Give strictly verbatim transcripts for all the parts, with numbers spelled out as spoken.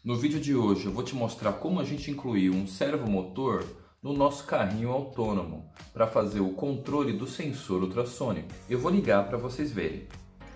No vídeo de hoje eu vou te mostrar como a gente incluiu um servomotor no nosso carrinho autônomo para fazer o controle do sensor ultrassônico. Eu vou ligar para vocês verem.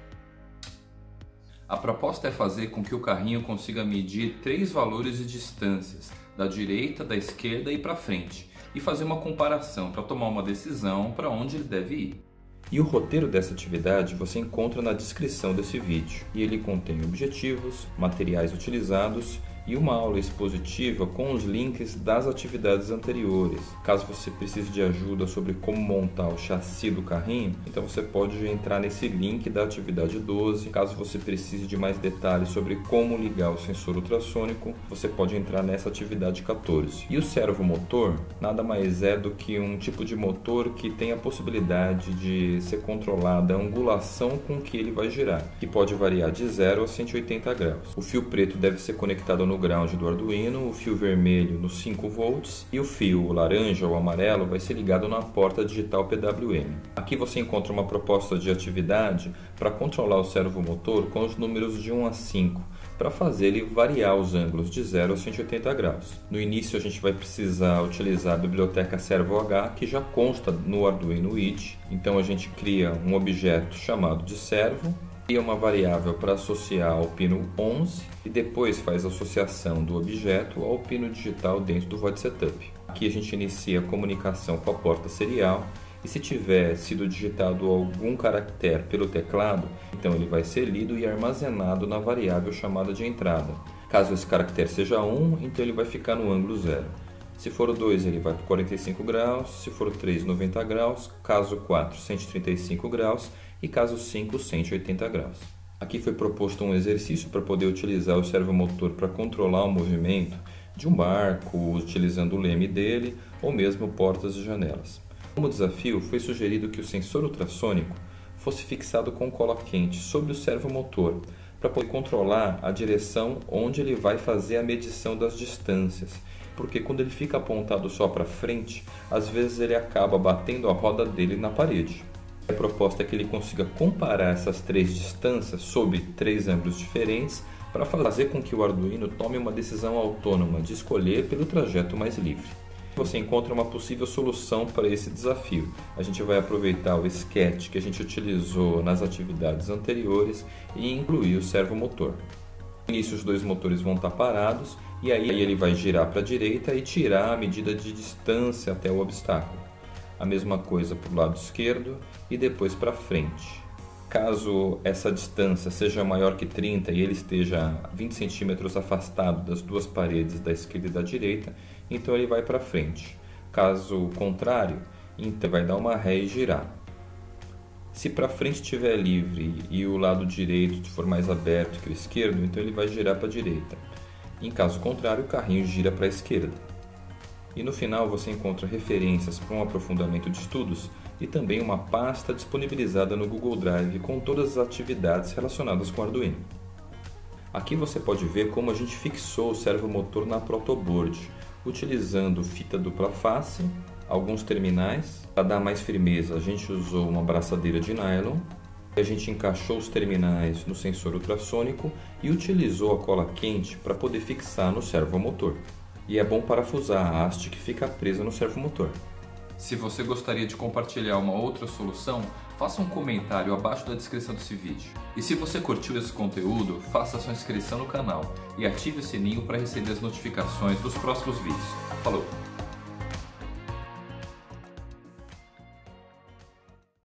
A proposta é fazer com que o carrinho consiga medir três valores de distâncias, da direita, da esquerda e para frente, e fazer uma comparação para tomar uma decisão para onde ele deve ir. E o roteiro dessa atividade você encontra na descrição desse vídeo, e ele contém objetivos, materiais utilizados e uma aula expositiva com os links das atividades anteriores. Caso você precise de ajuda sobre como montar o chassi do carrinho, então você pode entrar nesse link da atividade doze. Caso você precise de mais detalhes sobre como ligar o sensor ultrassônico, você pode entrar nessa atividade quatorze. E o servomotor nada mais é do que um tipo de motor que tem a possibilidade de ser controlada a angulação com que ele vai girar, que pode variar de zero a cento e oitenta graus. O fio preto deve ser conectado no ground do Arduino, o fio vermelho nos cinco volts e o fio laranja ou amarelo vai ser ligado na porta digital P W M. Aqui você encontra uma proposta de atividade para controlar o servomotor com os números de um a cinco, para fazer ele variar os ângulos de zero a cento e oitenta graus. No início a gente vai precisar utilizar a biblioteca servoh, que já consta no Arduino I D E, então a gente cria um objeto chamado de servo, cria uma variável para associar ao pino onze e depois faz a associação do objeto ao pino digital dentro do void setup. Aqui a gente inicia a comunicação com a porta serial e se tiver sido digitado algum caractere pelo teclado, então ele vai ser lido e armazenado na variável chamada de entrada. Caso esse caractere seja um, então ele vai ficar no ângulo zero. Se for o dois, ele vai para quarenta e cinco graus, se for o três, noventa graus, caso quatro, cento e trinta e cinco graus e caso cinco, cento e oitenta graus. Aqui foi proposto um exercício para poder utilizar o servomotor para controlar o movimento de um barco, utilizando o leme dele ou mesmo portas e janelas. Como desafio, foi sugerido que o sensor ultrassônico fosse fixado com cola quente sobre o servomotor para poder controlar a direção onde ele vai fazer a medição das distâncias, porque quando ele fica apontado só para frente, às vezes ele acaba batendo a roda dele na parede. A proposta é que ele consiga comparar essas três distâncias sob três ângulos diferentes para fazer com que o Arduino tome uma decisão autônoma de escolher pelo trajeto mais livre. Você encontra uma possível solução para esse desafio. A gente vai aproveitar o sketch que a gente utilizou nas atividades anteriores e incluir o servomotor. No início os dois motores vão estar parados e aí ele vai girar para a direita e tirar a medida de distância até o obstáculo. A mesma coisa para o lado esquerdo e depois para frente. Caso essa distância seja maior que trinta e ele esteja vinte centímetros afastado das duas paredes da esquerda e da direita, então ele vai para frente. Caso contrário, então vai dar uma ré e girar. Se para frente estiver livre e o lado direito for mais aberto que o esquerdo, então ele vai girar para a direita. Em caso contrário, o carrinho gira para a esquerda. E no final você encontra referências para um aprofundamento de estudos e também uma pasta disponibilizada no Google Drive com todas as atividades relacionadas com o Arduino. Aqui você pode ver como a gente fixou o servomotor na protoboard, utilizando fita dupla face, alguns terminais. Para dar mais firmeza, a gente usou uma braçadeira de nylon. A gente encaixou os terminais no sensor ultrassônico e utilizou a cola quente para poder fixar no servomotor. E é bom parafusar a haste que fica presa no servomotor. Se você gostaria de compartilhar uma outra solução, faça um comentário abaixo da descrição desse vídeo. E se você curtiu esse conteúdo, faça sua inscrição no canal e ative o sininho para receber as notificações dos próximos vídeos. Falou!